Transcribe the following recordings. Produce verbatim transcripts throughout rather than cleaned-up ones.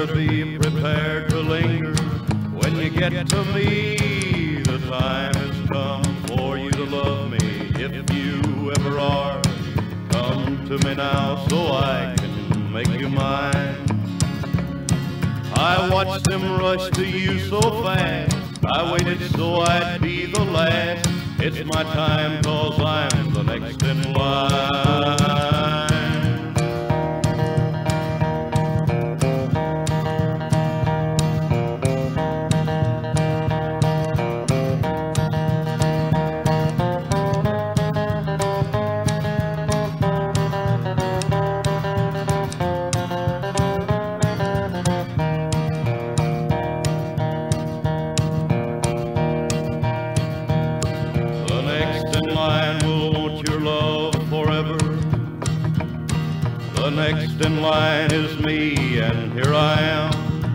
better be prepared to linger. When you get to me, the time has come for you to love me. If you ever are, come to me now so I can make you mine. I watched them rush to you so fast, I waited so I'd be the last. It's my time 'cause I'm the next in line. The next in line is me, and here I am.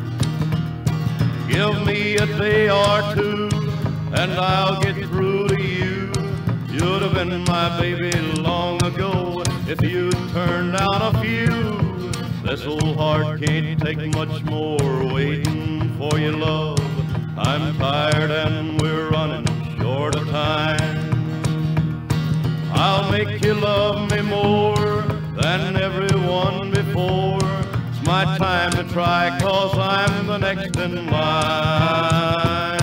Give me a day or two, and I'll get through to you. You'd have been my baby long ago if you'd turned down a few. This old heart can't take much more waiting for your love. I'm tired and we're running short of time. I'll make you love me more than everyone before. It's my time to try 'cause I'm the next in line.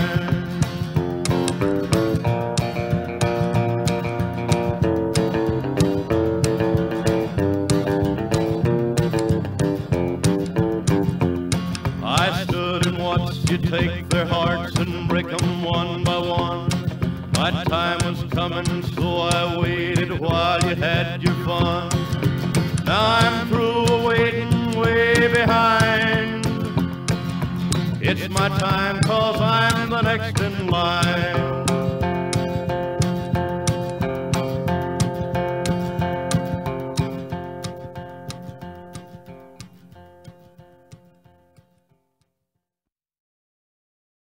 I stood and watched you take their hearts and break them one by one. My time was coming, so I waited while you had your fun. Now I'm through waiting way behind. It's my time